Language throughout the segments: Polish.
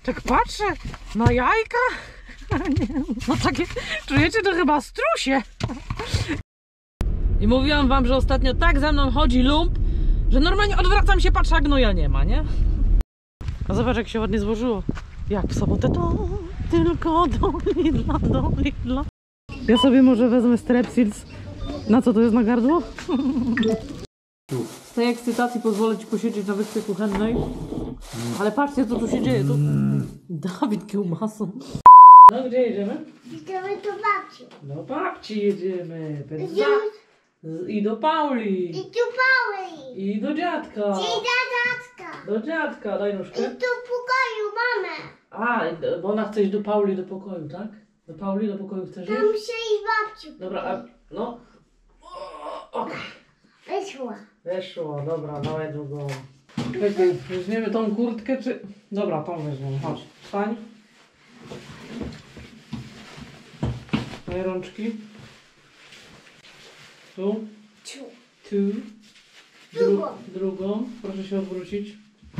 Tak patrzę na jajka. No takie, czujecie, to chyba strusie. I mówiłam wam, że ostatnio tak za mną chodzi lump, że normalnie odwracam się, patrzę, a gnoja nie ma, nie? A zobacz, jak się ładnie złożyło. Jak w sobotę to tylko do Lidla. Ja sobie może wezmę Strepsils. Na co to jest na gardło? Z tej ekscytacji pozwolę ci posiedzieć na wyspie kuchennej. Ale patrzcie, co tu się dzieje. Tu... Dawid kiełbasą. No gdzie jedziemy? Jedziemy do babci. Do babci jedziemy. I do Pauli. I do Pauli. I do dziadka. I do dziadka. Do dziadka, daj nóżkę. I do pokoju mamy. A, bo ona chce iść do Pauli do pokoju, tak? Do Pauli do pokoju chcesz iść? Tam się i babci. Dobra, a no. Okej. Wyszła. Weszło, dobra, dawaj drugą. Czekaj, weźmiemy tą kurtkę, czy... Dobra, tą weźmiemy, chodź. Wstań. Daj rączki. Tu. Tu. Drugą. Proszę się odwrócić.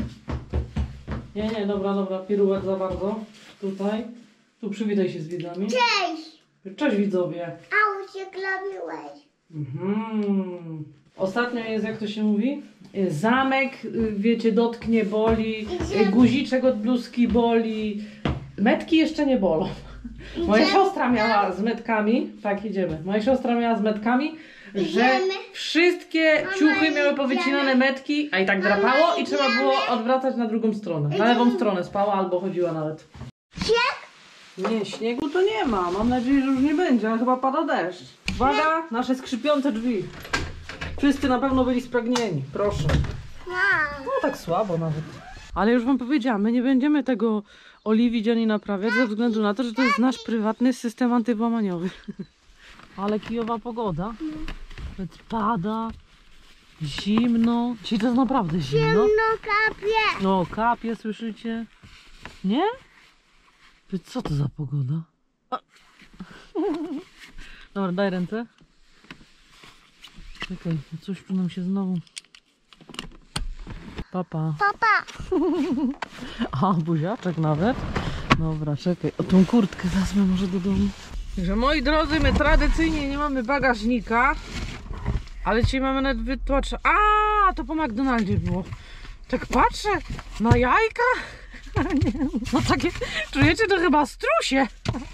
Nie, dobra, piruet za bardzo. Tutaj. Tu przywitaj się z widzami. Cześć. Cześć widzowie. A się klawiłeś. Ostatnio jest, jak to się mówi? Zamek, wiecie, dotknie, boli. Guziczek od bluzki boli. Metki jeszcze nie bolą. Moja siostra miała z metkami. Tak, idziemy. Moja siostra miała z metkami, że wszystkie ciuchy miały powycinane metki, a i tak drapało i trzeba było odwracać na drugą stronę. Na lewą stronę spała albo chodziła nawet. Śnieg? Nie, śniegu to nie ma. Mam nadzieję, że już nie będzie, ale chyba pada deszcz. Uwaga, nasze skrzypiące drzwi. Wszyscy na pewno byli spragnieni. Proszę. No tak słabo nawet. Ale już wam powiedziałam, my nie będziemy tego oliwić ani naprawiać ze względu na to, że to jest nasz prywatny system antywłamaniowy. Ale kijowa pogoda. Pada. Zimno. Dzisiaj to jest naprawdę zimno. Zimno kapie. No, kapie, słyszycie? Nie? Co to za pogoda? A. Dobra, daj ręce. Czekaj, coś tu nam się znowu... Papa. A, buziaczek nawet. Dobra, czekaj. O, tą kurtkę wezmę może do domu. Także moi drodzy, my tradycyjnie nie mamy bagażnika. Ale dzisiaj mamy nawet wytłacz... A, to po McDonaldzie było. Tak patrzę na jajka. No takie, czujecie, to chyba strusie.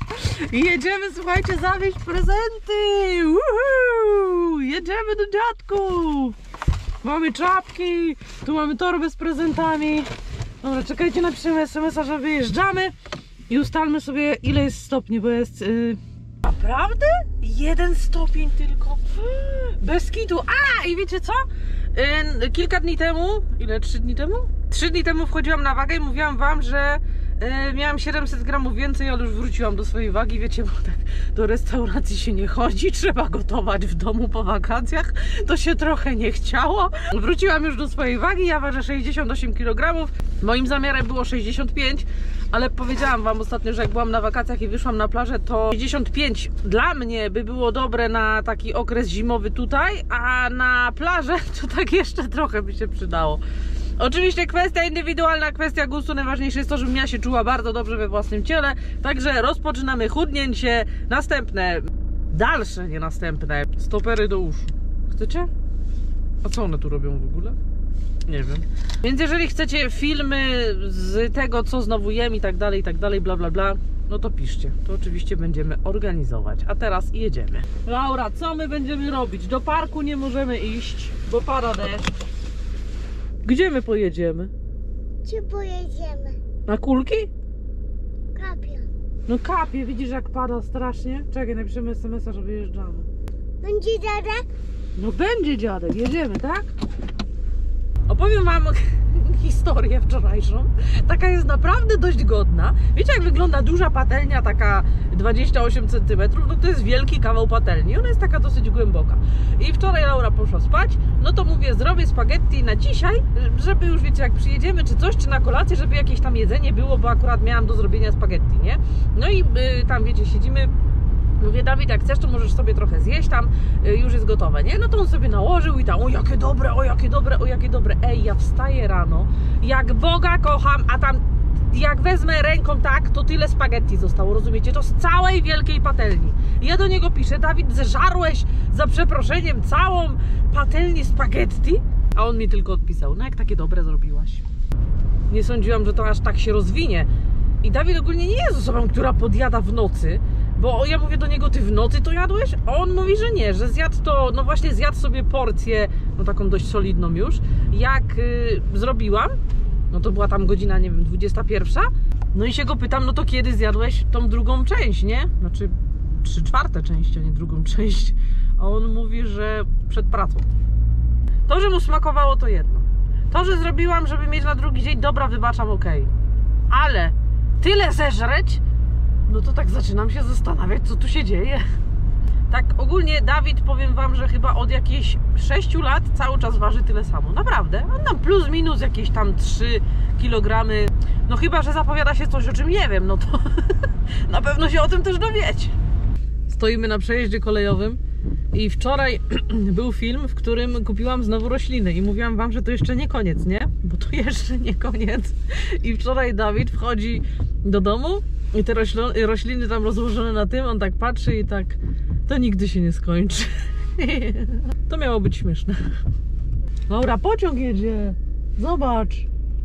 I jedziemy, słuchajcie, zawieźć prezenty. Uhu! Jedziemy do dziadków. Mamy czapki, tu mamy torbę z prezentami. Dobra, czekajcie, napiszemy SMS-a, że wyjeżdżamy i ustalmy sobie, ile jest stopni, bo jest... Naprawdę? 1 stopień tylko. Bez kitu. A, i wiecie co? Kilka dni temu, 3 dni temu? 3 dni temu wchodziłam na wagę i mówiłam wam, że miałam 700 gramów więcej, ale już wróciłam do swojej wagi, wiecie, bo tak do restauracji się nie chodzi, trzeba gotować w domu po wakacjach, to się trochę nie chciało. Wróciłam już do swojej wagi, ja ważę 68 kg, moim zamiarem było 65, ale powiedziałam wam ostatnio, że jak byłam na wakacjach i wyszłam na plażę, to 65 dla mnie by było dobre na taki okres zimowy tutaj, a na plażę to tak jeszcze trochę by się przydało. Oczywiście kwestia indywidualna, kwestia gustu. Najważniejsze jest to, żebym ja się czuła bardzo dobrze we własnym ciele. Także rozpoczynamy chudnięcie. Następne, dalsze, nie następne, stopery do uszu. Chcecie? A co one tu robią w ogóle? Nie wiem. Więc jeżeli chcecie filmy z tego, co znowu jem i tak dalej, bla bla bla, no to piszcie. To oczywiście będziemy organizować. A teraz jedziemy. Laura, co my będziemy robić? Do parku nie możemy iść, bo pada deszcz. Gdzie my pojedziemy? Gdzie pojedziemy? Na kulki? Kapie. No kapie, widzisz jak pada strasznie? Czekaj, napiszemy SMS-a, że wyjeżdżamy. Będzie dziadek? No będzie dziadek, jedziemy, tak? Opowiem wam historię wczorajszą. Taka jest naprawdę dość godna. Wiecie, jak wygląda duża patelnia, taka 28 cm? No to jest wielki kawał patelni. Ona jest taka dosyć głęboka. I wczoraj Laura poszła spać. No to mówię, zrobię spaghetti na dzisiaj, żeby już, wiecie, jak przyjedziemy czy coś, czy na kolację, żeby jakieś tam jedzenie było, bo akurat miałam do zrobienia spaghetti, nie? No i tam, wiecie, siedzimy. Mówię, Dawid, jak chcesz, to możesz sobie trochę zjeść tam, już jest gotowe, nie? No to on sobie nałożył i tam, o jakie dobre, o jakie dobre, o jakie dobre. Ej, ja wstaję rano, jak Boga kocham, a tam jak wezmę ręką tak, to tyle spaghetti zostało, rozumiecie? To z całej wielkiej patelni. I ja do niego piszę: Dawid, zeżarłeś za przeproszeniem całą patelnię spaghetti? A on mi tylko odpisał: no jak takie dobre zrobiłaś. Nie sądziłam, że to aż tak się rozwinie. I Dawid ogólnie nie jest osobą, która podjada w nocy, bo ja mówię do niego: ty w nocy to jadłeś? A on mówi, że nie, że zjadł to, no właśnie zjadł sobie porcję, no taką dość solidną już, jak zrobiłam, no to była tam godzina, nie wiem, 21, no i się go pytam: no to kiedy zjadłeś tą drugą część, nie? Znaczy 3/4 część, a nie drugą część. A on mówi, że przed pracą. To, że mu smakowało, to jedno. To, że zrobiłam, żeby mieć na drugi dzień, dobra, wybaczam, okej. Ale tyle zeżreć, no to tak zaczynam się zastanawiać, co tu się dzieje. Tak ogólnie Dawid, powiem wam, że chyba od jakichś 6 lat cały czas waży tyle samo. Naprawdę. On tam plus minus jakieś tam 3 kg. No chyba że zapowiada się coś, o czym nie wiem, no to na pewno się o tym też dowiecie. Stoimy na przejeździe kolejowym i wczoraj był film, w którym kupiłam znowu rośliny i mówiłam wam, że to jeszcze nie koniec, nie? Bo to jeszcze nie koniec. I wczoraj Dawid wchodzi do domu i te rośliny tam rozłożone na tym, on tak patrzy i tak: to nigdy się nie skończy. To miało być śmieszne. Dobra, pociąg jedzie. Zobacz.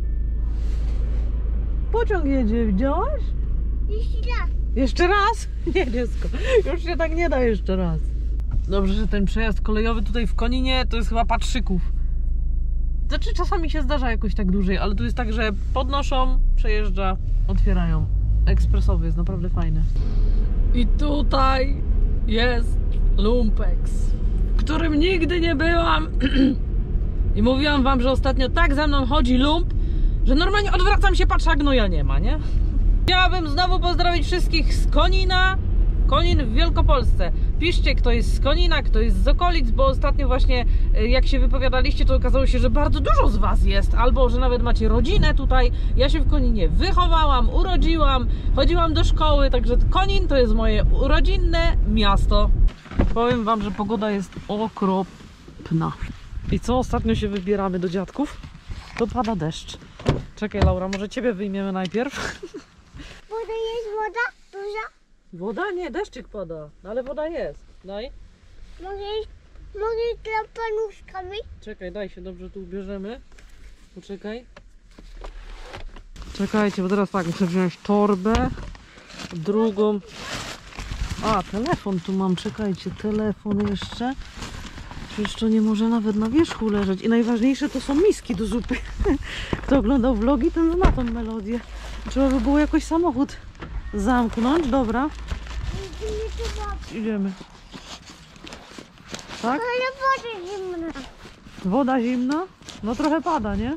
Pociąg jedzie, widziałaś? Jeszcze raz. Jeszcze raz? Nie, dziecko. Już się tak nie da jeszcze raz. Dobrze, że ten przejazd kolejowy tutaj w Koninie to jest chyba patrzyków. Znaczy czasami się zdarza jakoś tak dłużej, ale tu jest tak, że podnoszą, przejeżdża, otwierają. Ekspresowy jest naprawdę fajny. I tutaj jest Lumpex, w którym nigdy nie byłam. I mówiłam wam, że ostatnio tak za mną chodzi lump, że normalnie odwracam się, patrzę, a gnoja nie ma, nie? Chciałabym znowu pozdrowić wszystkich z Konina. Konin w Wielkopolsce. Piszcie, kto jest z Konina, kto jest z okolic, bo ostatnio właśnie jak się wypowiadaliście, to okazało się, że bardzo dużo z was jest, albo że nawet macie rodzinę tutaj. Ja się w Koninie wychowałam, urodziłam, chodziłam do szkoły, także Konin to jest moje rodzinne miasto. Powiem wam, że pogoda jest okropna. I co, ostatnio się wybieramy do dziadków? To pada deszcz. Czekaj, Laura, może ciebie wyjmiemy najpierw? Woda jest woda? Duża? Woda? Nie, deszczyk pada, ale woda jest. Daj. Mogę dla panuszkami? Czekaj, daj się, dobrze tu ubierzemy. Poczekaj. Czekajcie, bo teraz tak, muszę wziąć torbę, drugą. A, telefon tu mam, czekajcie, telefon jeszcze. Przecież to nie może nawet na wierzchu leżeć. I najważniejsze to są miski do zupy. Kto oglądał vlogi, ten zna tą melodię. Trzeba by było jakoś samochód zamknąć, dobra. Idziemy. Tak? Ale woda zimna. Woda zimna? No trochę pada, nie?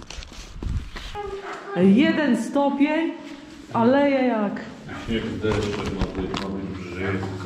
1 stopień, a leje jak. Śnieg deszczem ma być brzydko.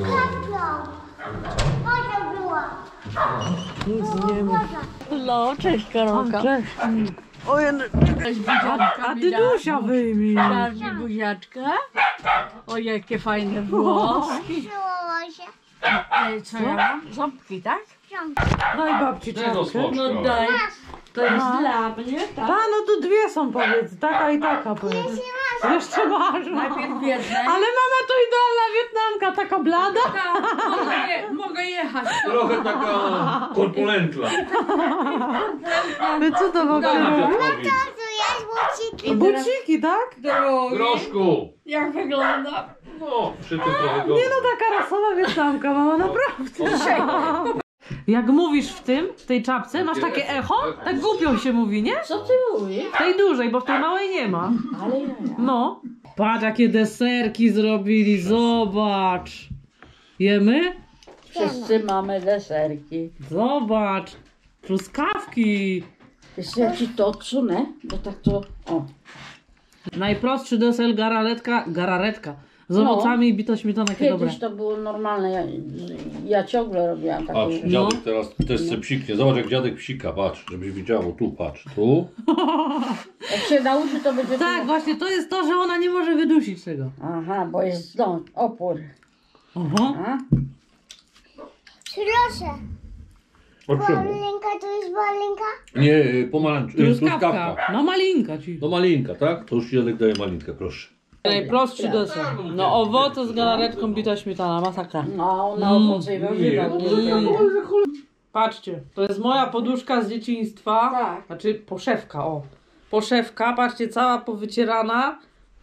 Woda była. Nic nie ma. No, cześć Karolka. Cześć. Ojej, Cześć buziaczka. a ty Dusia wyjmij. Dasz mi buziaczka? O, jakie fajne włoski. Przyłoło się. Co ja mam? Ząbki, tak? Daj babci Czego czapkę. słodka? No daj. To jest dla mnie, tak? Ta, no to dwie są, powiedz. Taka i taka, powiedz. Jeszcze masz. Najpierw jednej. Ale mama to idealna Wietnamka, taka blada. Tak, mogę jechać. Trochę taka korpulentla. Ty co to w ogóle robi? To jest buciki. Buciki, tak? Drogi. Groszku! Jak wygląda? No, przy tym trochę Nie gorzej. no, taka rasowa Wietnamka, mama, naprawdę. Jak mówisz w tej czapce, masz takie echo? Tak głupio się mówi, nie? Co ty mówisz? W tej dużej, bo w tej małej nie ma. Ale ja. No. Patrz, jakie deserki zrobili, zobacz. Jemy? Wszyscy mamy deserki. Zobacz. Truskawki. Wiesz, ja ci to odsunę, bo tak to... O. Najprostszy deser gararetka. Z owocami i bita śmietana, jakie dobre. Kiedyś to było normalne. Ja ciągle robiłam taką... Patrz, dziadek teraz też se psiknie. Zobacz jak dziadek psika, patrz, żebyś widziało. Tu, patrz, tu. Jak się nauczy, to będzie... Tak, właśnie to jest to, że ona nie może wydusić tego. Aha, bo jest opór. Oho. A? Proszę. O czemu? Malinka to jest malinka? Nie, pomarańcz, truskawka. No malinka ci. No malinka, tak? To już ci dziadek daje malinkę, proszę. Najprostszy deser. No owoce z galaretką, bita śmietana, masakra. No, na owoce i warzywa. Patrzcie, to jest moja poduszka z dzieciństwa. Tak. Znaczy poszewka, o. Poszewka, patrzcie, cała powycierana.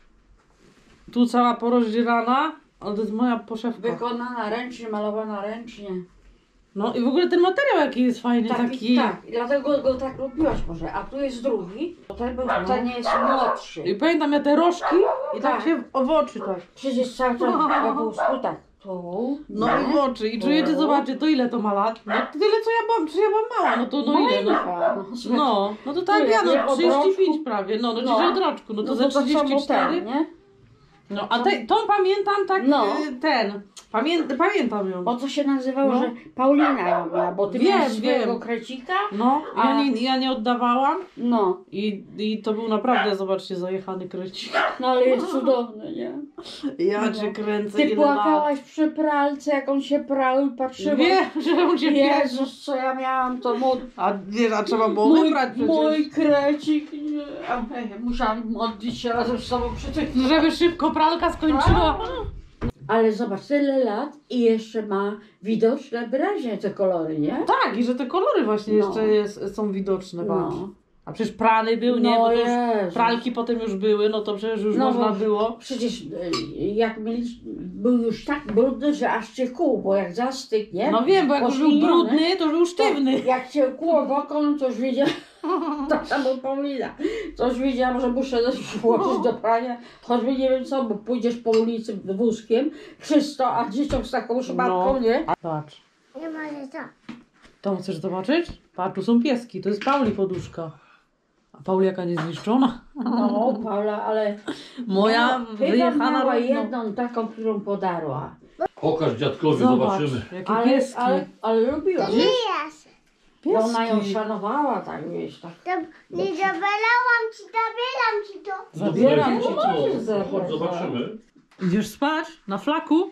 Tu cała porozdzierana. Ale to jest moja poszewka. Wykonana ręcznie, malowana ręcznie. No i w ogóle ten materiał jaki jest fajny, taki. Tak, i dlatego go tak lubiłaś może. A tu jest drugi, bo ten jest młodszy. I pamiętam ja te rożki i tak Tak. się w oczy tak. Przecież cały czas na wózku tak. Tu. No i w oczy. I czujecie, zobaczcie, to ile to ma lat? No tyle co ja byłam, przecież ja byłam mała, no to no ile? No to tak Tyle, ja, nie? no Od 35 roczku? prawie, no No. dzisiaj od roczku, no to za to samo 34. ten, nie? No a tą pamiętam tak, No. pamiętam ją. Bo co się nazywało, No. że Paulina ją miała, bo ty Wiem, miałeś swojego wiem. krecika? No, ja nie oddawałam No. i to był naprawdę, zobaczcie, zajechany krecik. No ale jest cudowny, nie? Ja cię kręcę, Ty ile lat. płakałaś przy pralce, jak on się prał i patrzyłaś. Wiem, że on się Jezus, co ja miałam, to A wiesz, a trzeba było wybrać przecież. mój krecik. Nie. A, musiałam modlić się razem z sobą przy tym. Żeby szybko pralka skończyła. Ale zobacz, tyle lat i jeszcze ma widoczne wyraźnie te kolory, nie? Tak, i że te kolory właśnie No. jeszcze są widoczne, patrz. No. A przecież prany był, nie? No Bo to już Jezu. pralki potem już były, no to przecież już No można bo- było. Przecież jak był już tak brudny, że aż cię kół, bo jak zastygnie. No wiem, bo jak już był pośliniony, brudny, to już był sztywny. Jak cię kół w oko, no to już wiedziałam, tak samo Paulina, to już wiedziałam, że muszę włożyć do prania, choćby nie wiem co, bo pójdziesz po ulicy wózkiem, czysto, a dzieciom z taką szmatką, No. nie? Patrz. Nie ma co. To chcesz zobaczyć? Patrz, tu są pieski, to jest Pauli poduszka. A Pauli jaka niezniszczona? No, Paula, ale Moja chyba wyjechana miała równo. jedną taką, którą podarła. Pokaż dziadkowi, Zobacz, zobaczymy. jakie Ale, pieski. ale lubiła. Nie jest. I ona ją Pieski. szanowała, tak wiesz, tak. To nie zabieram ci to. Zabieram No, ci no, to. no, chodź, zobaczymy. Idziesz spać? Na flaku?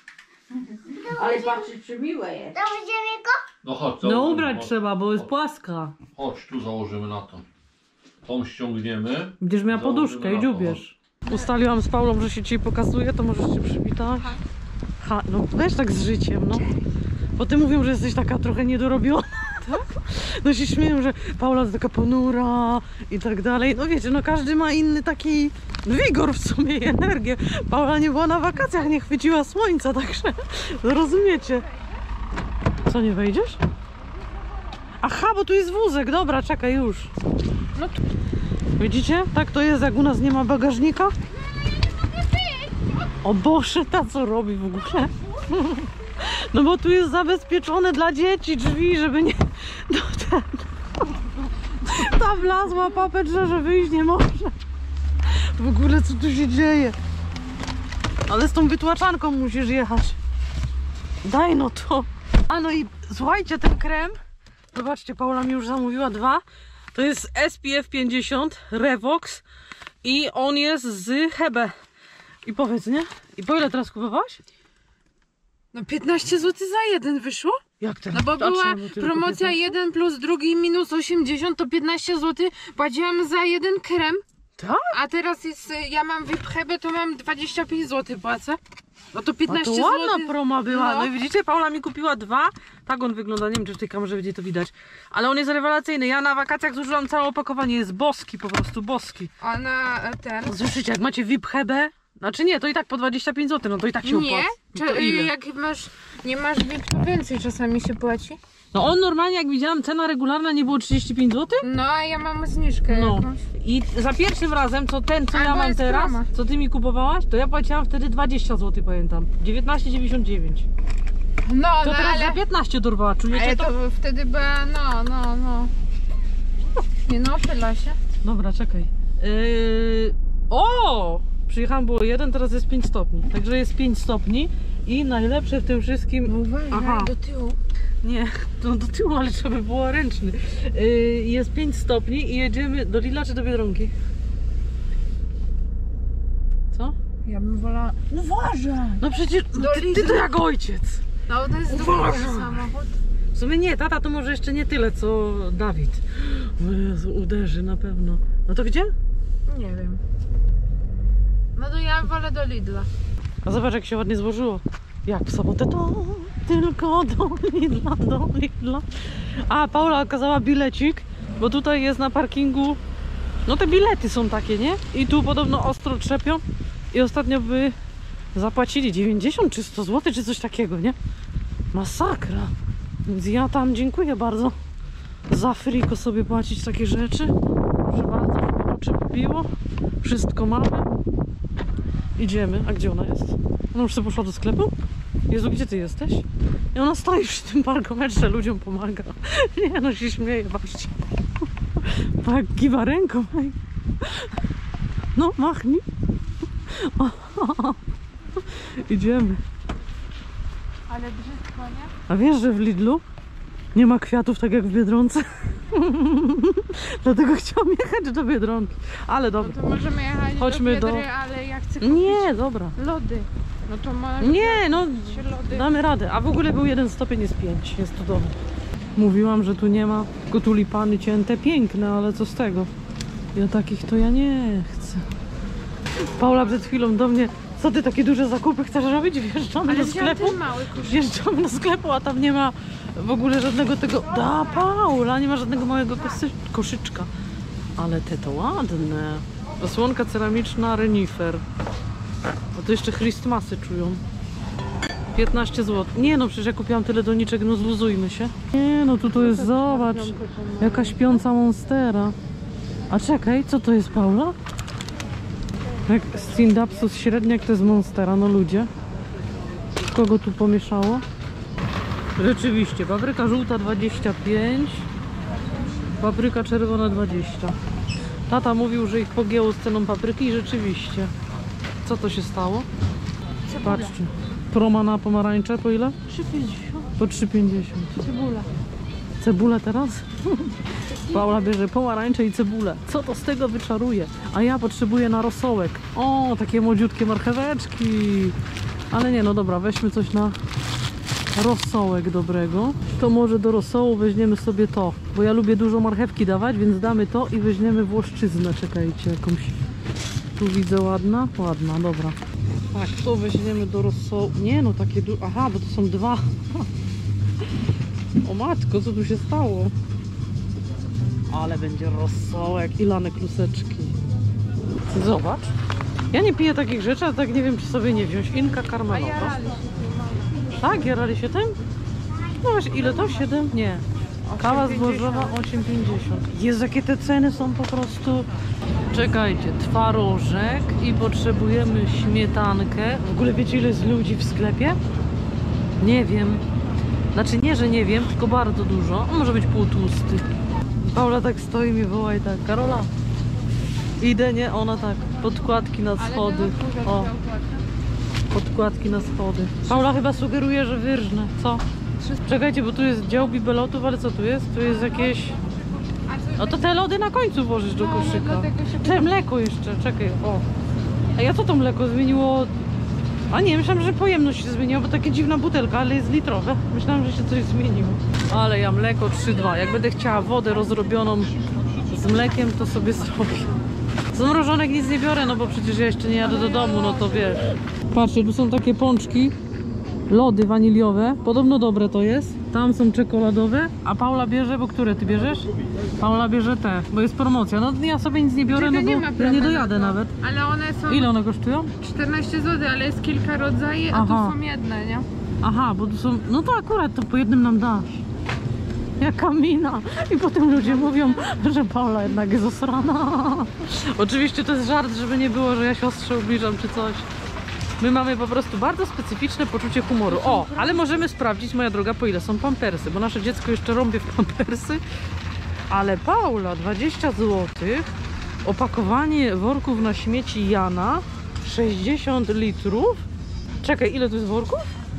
Ale patrzcie, czy miłe jest. Założymy go? No chodź, No założymy, ubrać chodź. trzeba, bo jest płaska. Chodź, tu założymy na to. Tą ściągniemy. Będziesz miała Założymy poduszkę na i to, dziubiesz. Ustaliłam z Paulą, że się ci pokazuje, to możesz się przywitać. No weź tak z życiem, no. Bo ty mówią, że jesteś taka trochę niedorobiona. Tak? No się śmieją, że Paula to taka ponura i tak dalej. No wiecie, no każdy ma inny taki wigor w sumie i energię. Paula nie była na wakacjach, nie chwyciła słońca, także no rozumiecie. Co, nie wejdziesz? Aha, bo tu jest wózek, dobra, czekaj już. No tu. Widzicie? Tak to jest, jak u nas nie ma bagażnika. O Boże, ta co robi w ogóle? No bo tu jest zabezpieczone dla dzieci drzwi, żeby nie... No ten... Ta wlazła papeczka, że wyjść nie może. W ogóle co tu się dzieje? Ale z tą wytłaczanką musisz jechać. Daj no to. A no i słuchajcie, ten krem, zobaczcie, Paula mi już zamówiła 2. To jest SPF 50 Revox i on jest z Hebe. I powiedz, nie? I po ile teraz kupowałaś? No 15 zł za jeden wyszło? Jak ten? No bo A była czemu tylko promocja 15? 1 plus drugi minus 80, to 15 zł płaciłam za jeden krem. Tak? A teraz jest, ja mam Wipchebę, to mam 25 zł płacę. No to A 15 to zł. ładna proma była. No. No i widzicie, Paula mi kupiła 2. Tak on wygląda, nie wiem czy w tej kamerze będzie to widać. Ale on jest rewelacyjny. Ja na wakacjach zużyłam całe opakowanie. Jest boski, po prostu boski. A na ten... Słyszycie, jak macie Wipchebę, znaczy nie, to i tak po 25 zł, no to i tak się Nie, opłaca. To ile? jak masz, nie masz VIP, to więcej czasami się płaci. No on normalnie, jak widziałam, cena regularna nie było 35 zł. No a ja mam zniżkę No. jakąś. I za pierwszym razem, co ja Albo mam jest teraz, promo. co ty mi kupowałaś, to ja płaciłam wtedy 20 zł, pamiętam. 19,99. No, To no teraz ale... za 15 dorwała, czujecie Ale to? to wtedy była, no. Nie no, pyla się. Dobra, czekaj. O! Przyjechałam, było 1, teraz jest 5 stopni. Także jest 5 stopni i najlepsze w tym wszystkim... Uważaj, Aha. do tyłu. Nie, to do tyłu, ale trzeba by było ręczny. Jest 5 stopni i jedziemy do Lidla czy do Biedronki? Co? Ja bym wolała... Uważaj! No przecież ty to jak ojciec. No to jest duży Uważaj. samochód. W sumie nie, tata to może jeszcze nie tyle, co Dawid. O Jezu, uderzy na pewno. No to gdzie? Nie wiem. No to ja wolę do Lidla. A zobacz, jak się ładnie złożyło. Jak w sobotę to tylko do Lidla, do Lidla. A, Paula okazała bilecik, bo tutaj jest na parkingu. No te bilety są takie, nie? I tu podobno ostro trzepią. I ostatnio by zapłacili 90 czy 100 zł, czy coś takiego, nie? Masakra. Więc ja tam dziękuję bardzo za friko sobie płacić takie rzeczy. Proszę bardzo, żeby oczy pobiło. Wszystko mamy. Idziemy. A gdzie ona jest? Ona już sobie poszła do sklepu? Jezu, gdzie ty jesteś? I ona stoi przy tym parkometrze, ludziom pomaga. Nie, no się śmieje, patrzcie. Tak, kiwa ręką. No, machnij. Idziemy. Ale brzydko, nie? A wiesz, że w Lidlu nie ma kwiatów tak jak w Biedronce? Dlatego chciałam jechać do Biedronki. Ale No dobra. to możemy jechać Chodźmy do do- Biedry, ale ja chcę kupić Nie, dobra. lody. No to może Nie, no kupić lody. damy radę. A w ogóle był 1 stopień, jest 5. Jest to dobre. Mówiłam, że tu nie ma. Tylko tulipany cięte, piękne, ale co z tego? Ja takich to ja nie chcę. Paula przed chwilą do mnie: co ty takie duże zakupy chcesz robić? Wjeżdżamy Ale do wziąłem sklepu. ten mały kurz. Wjeżdżamy do sklepu, a tam nie ma w ogóle żadnego tego. Da, Paula, nie ma żadnego małego koszyczka. Ale te to ładne. Osłonka ceramiczna Renifer. A to jeszcze Christmasy czują. 15 zł. Nie no, przecież ja kupiłam tyle doniczek, no zluzujmy się. Nie no, tu jest, zobacz, jaka śpiąca monstera. A czekaj, co to jest, Paula? Jak Stindapsus średniak to jest monstera, no ludzie. Kogo tu pomieszało? Rzeczywiście, papryka żółta 25, papryka czerwona 20. Tata mówił, że ich pogięło z ceną papryki i rzeczywiście. Co to się stało? Patrzcie. Proma na pomarańcze po ile? 3,50. Po 3,50. Cebula. Cebulę teraz? Paula bierze pomarańcze i cebulę. Co to z tego wyczaruje? A ja potrzebuję na rosołek. O, takie młodziutkie marcheweczki. Ale nie, no dobra, weźmy coś na rosołek dobrego. To może do rosołu weźmiemy sobie to, bo ja lubię dużo marchewki dawać, więc damy to i weźmiemy włoszczyznę. Czekajcie, jakąś tu widzę ładna. Ładna, dobra. Tak, to weźmiemy do rosołu. Nie no, takie aha, bo to są dwa. O matko, co tu się stało? Ale będzie rosołek i lane kluseczki. Zobacz. Ja nie piję takich rzeczy, a tak nie wiem, czy sobie nie wziąć. Inka A karmelowa. jarali się. Tak, jarali się tym? No właśnie, ile to? 7? Nie. Kawa zbożowa 8,50. Jezu, jakie te ceny są po prostu. Czekajcie, twarożek i potrzebujemy śmietankę. W ogóle wiecie, ile jest ludzi w sklepie? Nie wiem. Znaczy nie, że nie wiem, tylko bardzo dużo. On może być półtłusty. Paula tak stoi, mi woła i tak: Karola, idę, nie? Ona tak, podkładki na schody. O, podkładki na schody. Paula chyba sugeruje, że wyrżnę. Co? Czekajcie, bo tu jest dział bibelotów, ale co tu jest? Tu jest jakieś... No to te lody na końcu włożysz do koszyka. Te mleko jeszcze, czekaj, o. A ja co to mleko zmieniło? A nie, myślałam, że pojemność się zmieniła, bo takie dziwna butelka, ale jest litrowe. Myślałam, że się coś zmieniło. Ale ja mleko 3,2. Jak będę chciała wodę rozrobioną z mlekiem, to sobie zrobię. Z mrożonek nic nie biorę, no bo przecież ja jeszcze nie jadę do domu, no to wiesz. Patrzcie, tu są takie pączki, lody waniliowe, podobno dobre to jest. Tam są czekoladowe, a Paula bierze, bo które ty bierzesz? Paula bierze te, bo jest promocja. No ja sobie nic nie biorę, no bo ja nie dojadę nawet. Ale one są Ile one kosztują? 14 zł, ale jest kilka rodzajów, a Aha. tu są jedne, nie? Aha, bo tu są, no to akurat to po jednym nam dasz. Jaka mina. I potem ludzie mówią, że Paula jednak jest osrana. Oczywiście to jest żart, żeby nie było, że ja siostrze ubliżam czy coś. My mamy po prostu bardzo specyficzne poczucie humoru. O, ale możemy sprawdzić, moja droga, po ile są pampersy, bo nasze dziecko jeszcze rąbie w pampersy. Ale Paula, 20 zł, opakowanie worków na śmieci Jana, 60 litrów. Czekaj, ile tu jest worków?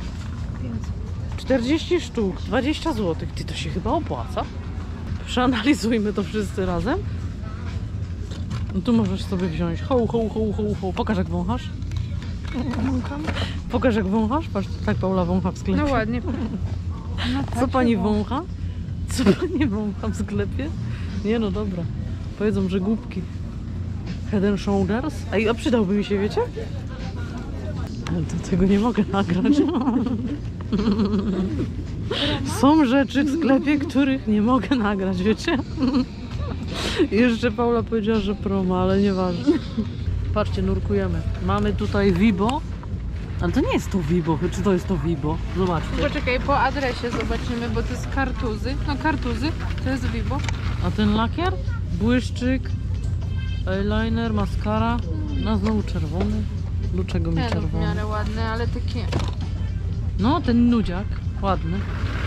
40 sztuk, 20 zł. Ty, to się chyba opłaca. Przeanalizujmy to wszyscy razem. No tu możesz sobie wziąć. Ho, ho, ho, ho, ho. Pokaż, jak wąchasz. Pokaż, jak wąchasz. Patrz, tak Paula wącha w sklepie. No ładnie. Co pani wącha? Co pani wącha w sklepie? Nie no dobra. Powiedzą, że głupki. Head and Shoulders? A przydałby mi się, wiecie? Ale to tego nie mogę nagrać. Są rzeczy w sklepie, których nie mogę nagrać, wiecie? Jeszcze Paula powiedziała, że promo, ale nieważne. Patrzcie, nurkujemy. Mamy tutaj Vibo. Ale to nie jest to Vibo, czy to jest to Vibo? Zobaczcie. Poczekaj, po adresie zobaczymy, bo to jest Kartuzy. No Kartuzy, to jest Vibo. A ten lakier? Błyszczyk, eyeliner, maskara. No znowu czerwony. Dlaczego mi Ten w czerwony? miarę ładny, ale takie... No, ten nudziak. Ładny.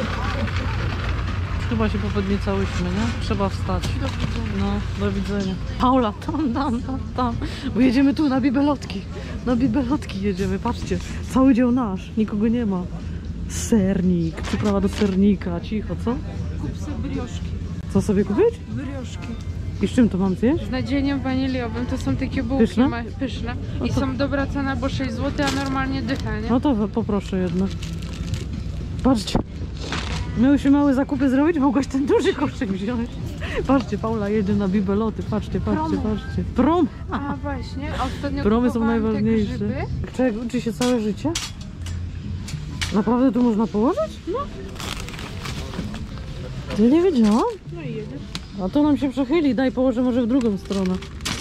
Chyba się popodniecałyśmy, nie? Trzeba wstać. Do widzenia. No, do widzenia. Paula, tam. Bo jedziemy tu na bibelotki. Na bibelotki jedziemy, patrzcie. Cały dział nasz, nikogo nie ma. Sernik, przyprawa do sernika. Cicho, co? Kup sobie brioszki. Co sobie kupić? Brioszki. I z czym to mam zjeść? Z nadzieniem waniliowym, to są takie bułki Pyszne? pyszne. No I to- są dobra cena, bo 6 zł, a normalnie dycha, nie? No to poproszę jedno. Patrzcie. Miałyśmy małe zakupy zrobić, mogłaś ten duży koszyk wziąć. Patrzcie, Paula jedzie na bibeloty. Patrzcie. Prom! A właśnie, ostatnio Promy są kupowałam te najważniejsze. grzyby. Czego uczy się całe życie? Naprawdę tu można położyć? No. Ja nie wiedziałam. No i jedziesz. A to nam się przechyli, daj położę może w drugą stronę.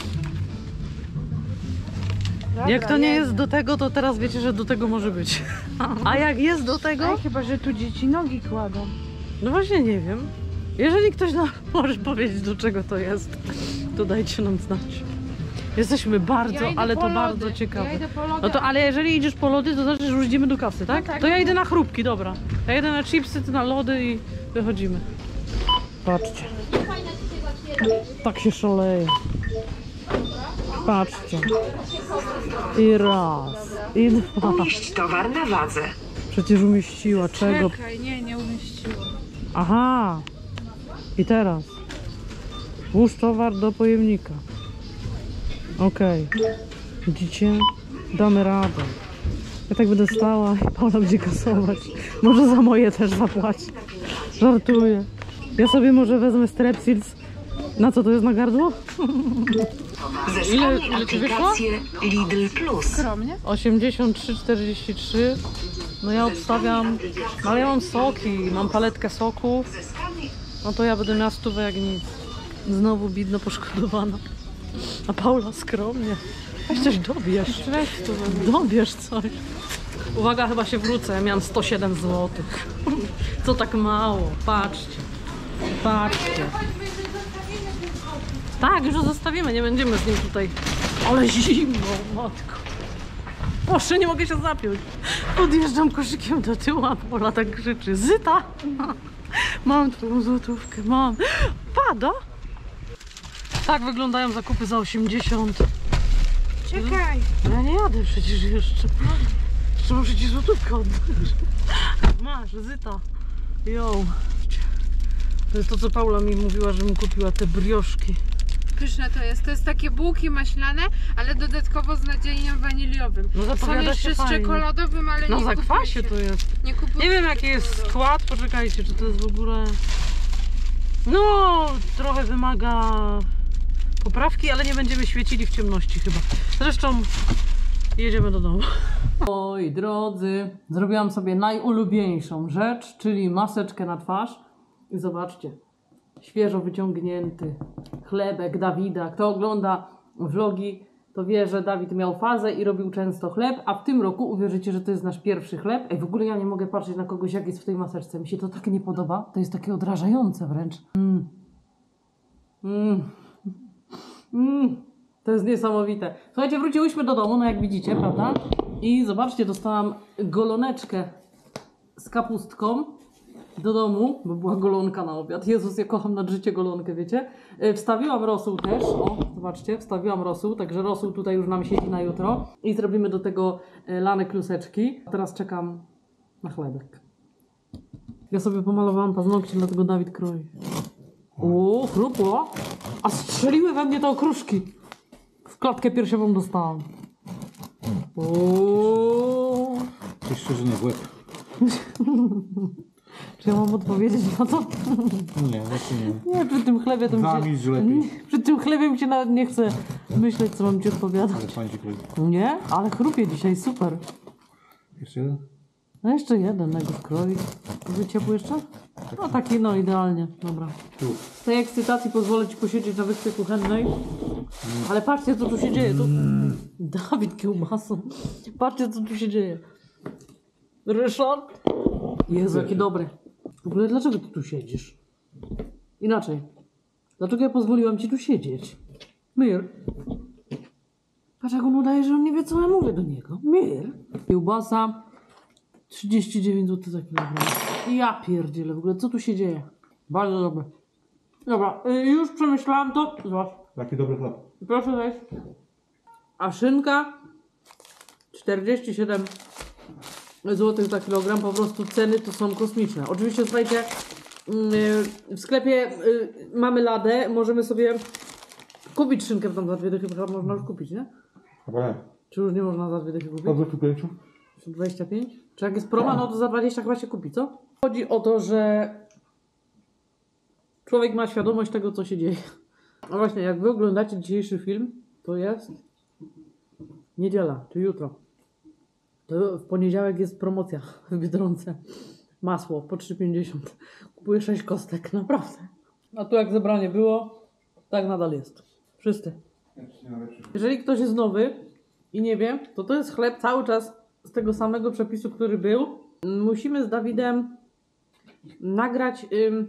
Dobra, Jak to nie jedziesz. jest do tego, to teraz wiecie, że do tego może być. A jak jest do tego? Ej, chyba, że tu dzieci nogi kładą. No właśnie nie wiem. Jeżeli ktoś nam może powiedzieć, do czego to jest, to dajcie nam znać. Jesteśmy bardzo, Ja idę ale po to lody. bardzo ciekawe. Ja idę po lody. No to, ale jeżeli idziesz po lody, to znaczy, że już idziemy do kasy, tak? No tak. To ja idę na chrupki, dobra. Ja idę na chipsy, ty na lody i wychodzimy. Patrzcie. Tak się szaleje. Patrzcie. I raz, i dwa. Umieść towar na wadze. Przecież umieściła. Czego? Czekaj, nie umieściło. Aha. I teraz. Włóż towar do pojemnika. Okej. Widzicie? Damy radę. Ja tak będę stała i Paula będzie kasować. Może za moje też zapłaci. Żartuję. Ja sobie może wezmę strepsils. Na co to jest na gardło? Zestawię ile ci wyszło? aplikację Lidl Plus. Skromnie. 83,43. No ja obstawiam. No ale ja mam soki, mam paletkę soku. No to ja będę miała 100 jak nic. Znowu bidno poszkodowana. A Paula skromnie. Weź coś dobierz. Dobierz coś. Uwaga, chyba się wrócę. Ja miałam 107 zł. Co tak mało? Patrzcie. Patrzcie. Tak, już go zostawimy. Nie będziemy z nim tutaj. Ale zimno, matko. Proszę, nie mogę się zapiąć. Podjeżdżam koszykiem do tyłu, a Paula tak krzyczy. Zyta! Mam twoją złotówkę, mam. Pada? Tak wyglądają zakupy za 80. Czekaj. Ja nie jadę przecież jeszcze. Jeszcze muszę ci złotówkę oddać. Masz, Zyta. Yo. To jest to, co Paula mi mówiła, że mi kupiła te brioszki. Pyszne to jest. To jest takie bułki maślane, ale dodatkowo z nadzieniem waniliowym. No Są zapowiada jeszcze się z fajnie. czekoladowym, ale No nie zakwasie kupujcie. to jest. Nie kupujcie. Nie wiem jaki jest skład, poczekajcie, czy to jest w ogóle... No, trochę wymaga poprawki, ale nie będziemy świecili w ciemności chyba. Zresztą jedziemy do domu. Moi drodzy, zrobiłam sobie najulubieńszą rzecz, czyli maseczkę na twarz. I zobaczcie, świeżo wyciągnięty chlebek Dawida. Kto ogląda vlogi, to wie, że Dawid miał fazę i robił często chleb, a w tym roku uwierzycie, że to jest nasz pierwszy chleb. Ej, w ogóle ja nie mogę patrzeć na kogoś, jak jest w tej maseczce. Mi się to tak nie podoba. To jest takie odrażające wręcz. To jest niesamowite. Słuchajcie, wróciłyśmy do domu, no jak widzicie, prawda? I zobaczcie, dostałam goloneczkę z kapustką do domu, bo była golonka na obiad. Jezus, ja kocham nad życie golonkę, wiecie? Wstawiłam rosół też, o, zobaczcie, wstawiłam rosół, także rosół tutaj już nam siedzi na jutro. I zrobimy do tego lane kluseczki. A teraz czekam na chlebek. Ja sobie pomalowałam paznokcie, dlatego Dawid kroi. O, chrupło. A strzeliły we mnie te okruszki. W klatkę piersiową dostałam. O. Coś szczerze w łeb. Czy ja mam odpowiedzieć na to? Nie, właśnie nie. Nie, przy tym chlebie to mi się... Zamiast lepiej. Przy tym chlebie mi się nawet nie chce myśleć, co mam ci odpowiadać. Ale fajnie klei. Nie? Ale chrupie dzisiaj, super. Jeszcze jeden? No jeszcze jeden, tego skroić. Będzie ciepły jeszcze? No taki, no idealnie. Dobra. Z tej ekscytacji pozwolę ci posiedzieć na wyspie kuchennej. Ale patrzcie, co tu się dzieje. Tu... Dawid kiełbasą. Patrzcie, co tu się dzieje. Ryszard? Jezu, jakie dobre. W ogóle dlaczego ty tu siedzisz? Inaczej. Dlaczego ja pozwoliłam ci tu siedzieć? Mir. Patrz, jak on udaje, że on nie wie, co ja mówię do niego. Mir. Kiełbasa. 39 zł za kilogram. Ja pierdzielę, w ogóle co tu się dzieje? Bardzo dobre. Dobra, już przemyślałam to. Zobacz. Jaki dobry chleb. Proszę wejść. A szynka 47 zł za kilogram. Po prostu ceny to są kosmiczne. Oczywiście, słuchajcie, w sklepie mamy ladę. Możemy sobie kupić szynkę tam za 2 dychy. Chyba można już kupić, nie? Chyba nie. Czy już nie można za 2 dychy kupić? Po 25? 25? Czy jak jest promo, no to za 20 chyba się kupi, co? Chodzi o to, że człowiek ma świadomość tego, co się dzieje. No właśnie, jak wy oglądacie dzisiejszy film, to jest niedziela, czy jutro. To w poniedziałek jest promocja w Biedronce. Masło po 3,50. Kupuję 6 kostek, naprawdę. A tu jak zebranie było, tak nadal jest. Wszyscy. Jeżeli ktoś jest nowy i nie wie, to jest chleb cały czas z tego samego przepisu, który był. Musimy z Dawidem nagrać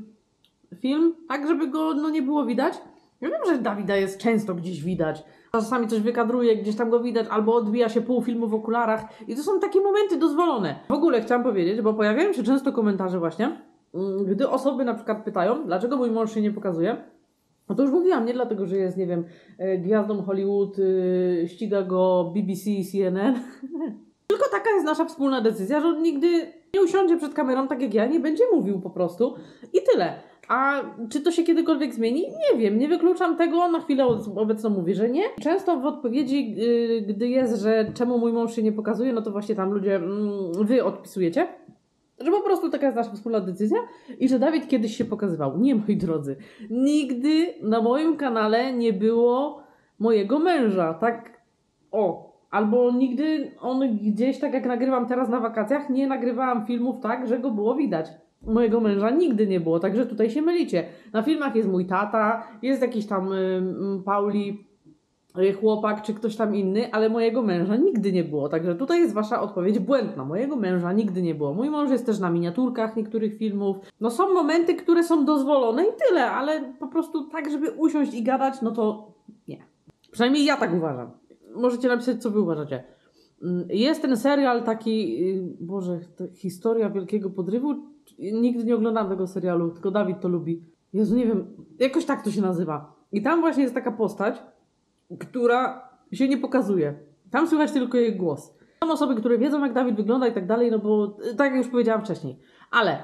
film, tak żeby go nie było widać. Ja wiem, że Dawida jest często gdzieś widać. Czasami coś wykadruje, gdzieś tam go widać, albo odbija się pół filmu w okularach. I to są takie momenty dozwolone. W ogóle chciałam powiedzieć, bo pojawiają się często komentarze właśnie, gdy osoby na przykład pytają, dlaczego mój mąż się nie pokazuje. No to już mówiłam, nie dlatego, że jest, nie wiem, gwiazdą Hollywood, ściga go BBC, CNN. Tylko taka jest nasza wspólna decyzja, że on nigdy nie usiądzie przed kamerą tak jak ja, nie będzie mówił po prostu i tyle. A czy to się kiedykolwiek zmieni? Nie wiem, nie wykluczam tego, na chwilę obecną mówię, że nie. Często w odpowiedzi, gdy jest, że czemu mój mąż się nie pokazuje, no to właśnie tam ludzie, wy odpisujecie, że po prostu taka jest nasza wspólna decyzja i że Dawid kiedyś się pokazywał. Nie, moi drodzy, nigdy na moim kanale nie było mojego męża, tak albo nigdy on gdzieś, tak jak nagrywam teraz na wakacjach, nie nagrywałam filmów tak, że go było widać. Mojego męża nigdy nie było, także tutaj się mylicie. Na filmach jest mój tata, jest jakiś tam Pauli, chłopak czy ktoś tam inny, ale mojego męża nigdy nie było. Także tutaj jest wasza odpowiedź błędna. Mojego męża nigdy nie było. Mój mąż jest też na miniaturkach niektórych filmów. No są momenty, które są dozwolone i tyle, ale po prostu tak, żeby usiąść i gadać, no to nie. Przynajmniej ja tak uważam. Możecie napisać, co wy uważacie. Jest ten serial taki, Boże, Historia Wielkiego Podrywu. Nigdy nie oglądam tego serialu, tylko Dawid to lubi. Jezu, nie wiem, jakoś tak to się nazywa. I tam właśnie jest taka postać, która się nie pokazuje. Tam słychać tylko jej głos. Są osoby, które wiedzą, jak Dawid wygląda i tak dalej, no bo tak jak już powiedziałam wcześniej. Ale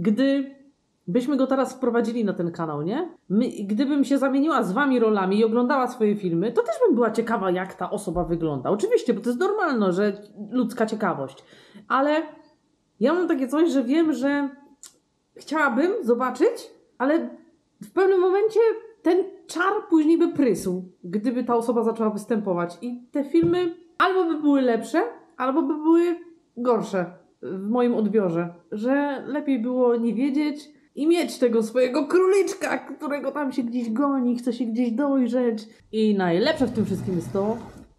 gdybyśmy go teraz wprowadzili na ten kanał, nie? Gdybym się zamieniła z wami rolami i oglądała swoje filmy, to też bym była ciekawa, jak ta osoba wygląda. Oczywiście, bo to jest normalne, że ludzka ciekawość. Ale ja mam takie coś, że wiem, że chciałabym zobaczyć, ale w pewnym momencie ten czar później by prysł, gdyby ta osoba zaczęła występować. I te filmy albo by były lepsze, albo by były gorsze w moim odbiorze. Że lepiej było nie wiedzieć i mieć tego swojego króliczka, którego tam się gdzieś goni, chce się gdzieś dojrzeć. I najlepsze w tym wszystkim jest to,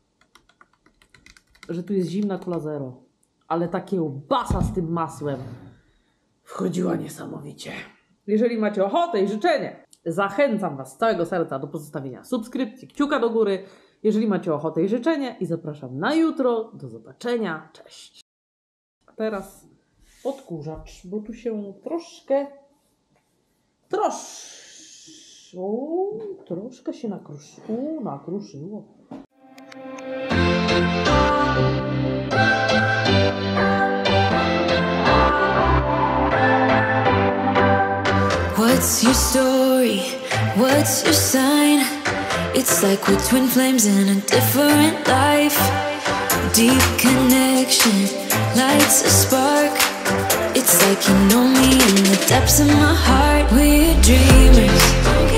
że tu jest zimna Cola Zero. Ale ta kiełbasa z tym masłem wchodziła niesamowicie. Jeżeli macie ochotę i życzenie, zachęcam was z całego serca do pozostawienia subskrypcji, kciuka do góry, jeżeli macie ochotę i życzenie, i zapraszam na jutro. Do zobaczenia. Cześć. A teraz odkurzacz, bo tu się troszkę się nakruszyło. What's your story? What's your sign? It's like we're twin flames in a different life. Deep connection lights a spark. It's It's like you know me in the depths of my heart. We're dreamers.